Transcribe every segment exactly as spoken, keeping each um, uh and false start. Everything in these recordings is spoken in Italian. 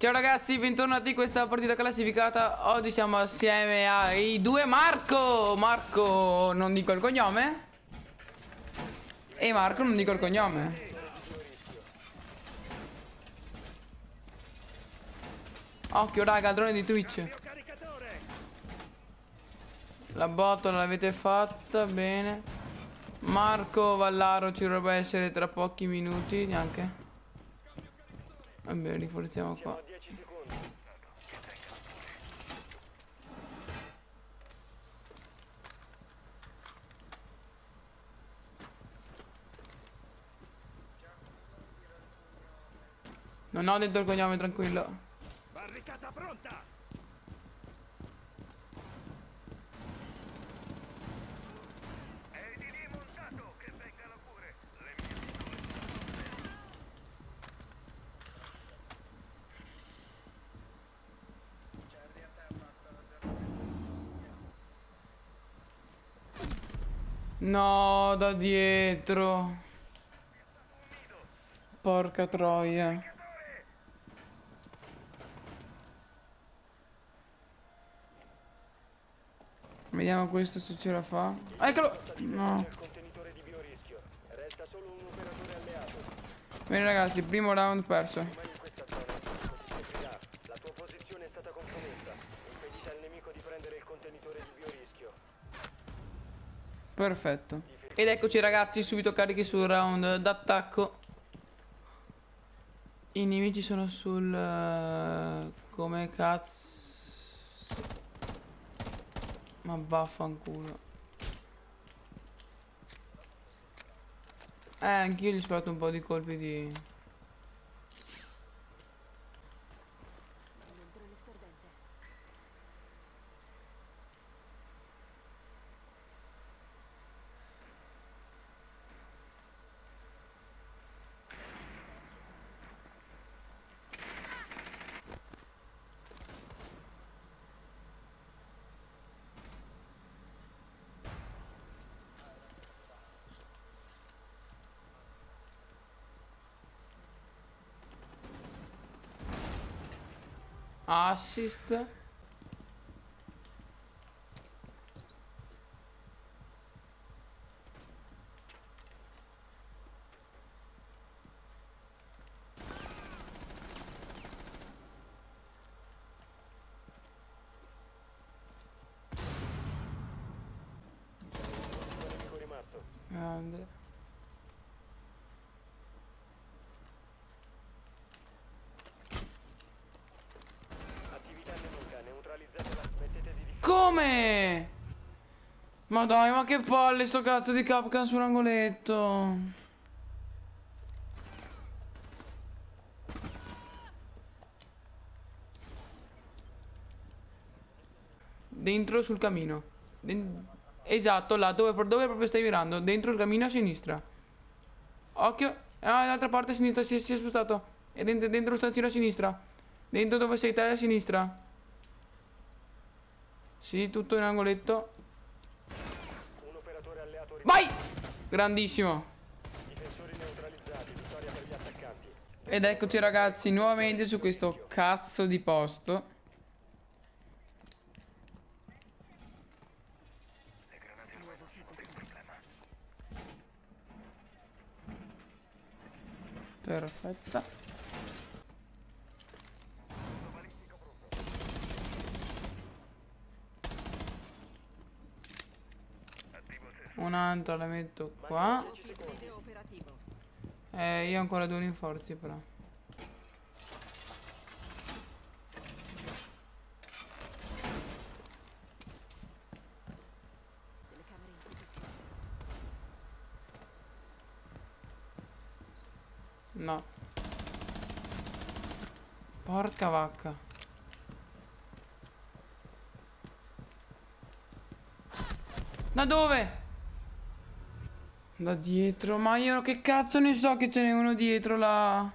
Ciao ragazzi, bentornati in questa partita classificata. Oggi siamo assieme ai due Marco. Marco non dico il cognome. E Marco non dico il cognome. Occhio raga, drone di Twitch. La botola l'avete fatta, bene. Marco Vallaro ci dovrebbe essere tra pochi minuti, neanche. Vabbè, riforziamo qua. Non ho detto il cognome, tranquillo. Barricata pronta! È di lì montato, che vengano pure! Le mie No, da dietro. Porca troia. Vediamo questo se ce la fa. Eccolo! No. contenitore di biorischio. Resta solo un operatore alleato. Bene ragazzi, primo round perso. Rimani in questa zona, così seguirà. La tua posizione è stata compromessa. Impedisci al nemico di prendere il contenitore di biorischio. Perfetto. Ed eccoci ragazzi, subito carichi sul round d'attacco. I nemici sono sul... Uh, come cazzo... Ma vaffanculo. Eh, anch'io gli ho sparato un po' di colpi di... assist. Nemico rimasto. Grande. Attività nemica, neutralizzatela. Smettete di... Come? Ma dai, ma che palle sto cazzo di Capcan sull'angoletto. Dentro sul camino. Den- esatto, là dove, dove proprio stai virando. Dentro il camino a sinistra. Occhio. Ah, dall'altra parte a sinistra si, si è spostato. È dentro, dentro lo stanzino a sinistra. Dentro dove sei te a sinistra. Sì, tutto in angoletto. Un operatore alleato rimasto. Vai! Grandissimo. Difensori neutralizzati. Vittoria per gli attaccanti. Ed eccoci ragazzi nuovamente su questo cazzo di posto. Perfetta. Un'altra la metto qua. Eh, io ho ancora due rinforzi però. No. Porca vacca. Da dove? Da dietro. Ma io che cazzo ne so che ce n'è uno dietro là.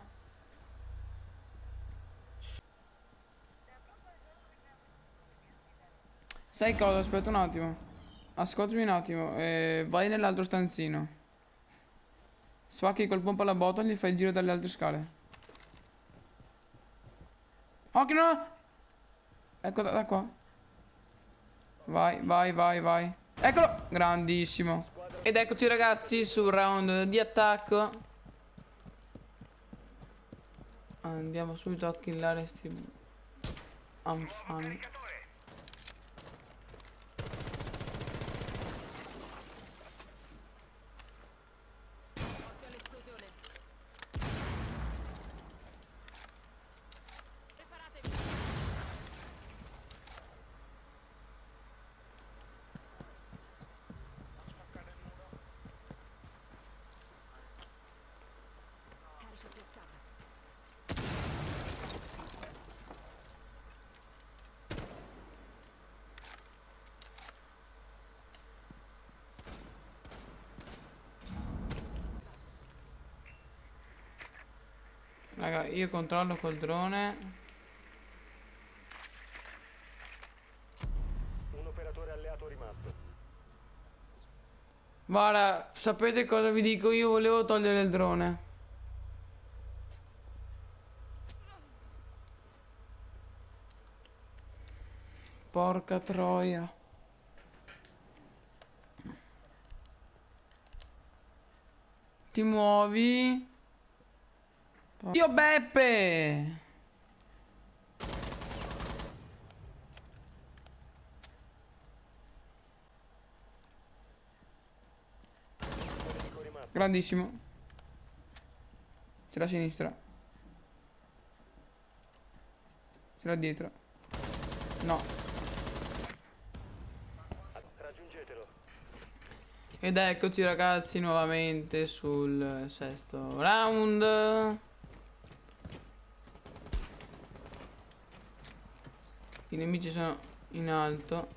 Sai cosa? Aspetta un attimo. Ascoltami un attimo. Eh, vai nell'altro stanzino. Spacchi col pompa la botola e gli fai il giro dalle altre scale. Occhio, no! Ecco da, da qua. Vai, vai, vai, vai. Eccolo! Grandissimo. Ed eccoci ragazzi sul round di attacco. Andiamo subito a killare sti anfani. Raga, io controllo col drone. Un operatore alleato rimasto. Guarda, sapete cosa vi dico? Io volevo togliere il drone. Porca troia. Ti muovi? Io Beppe! Nemico rimasto. Grandissimo. C'è la sinistra. C'è la dietro. No. Raggiungetelo. Ed eccoci ragazzi nuovamente sul sesto round. I nemici sono in alto.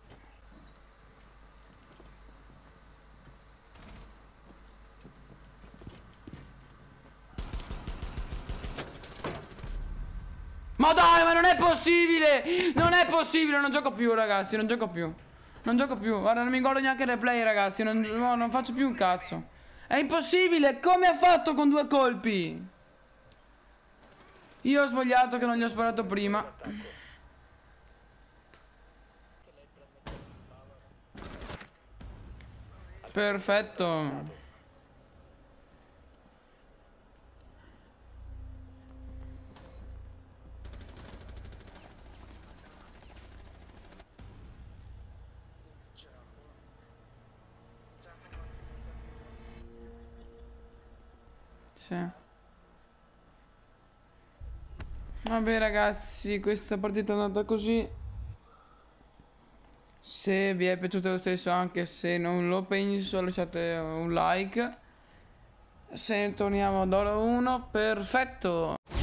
Ma dai, ma non è possibile! Non è possibile, non gioco più ragazzi, non gioco più. Non gioco più, guarda, non mi guardo neanche il replay ragazzi, non, no, non faccio più un cazzo. È impossibile, come ha fatto con due colpi? Io ho sbagliato che non gli ho sparato prima. Perfetto. Sì. Vabbè ragazzi, questa partita è andata così. Se vi è piaciuto lo stesso, anche se non lo penso, lasciate un like. Se torniamo ad oro uno, perfetto.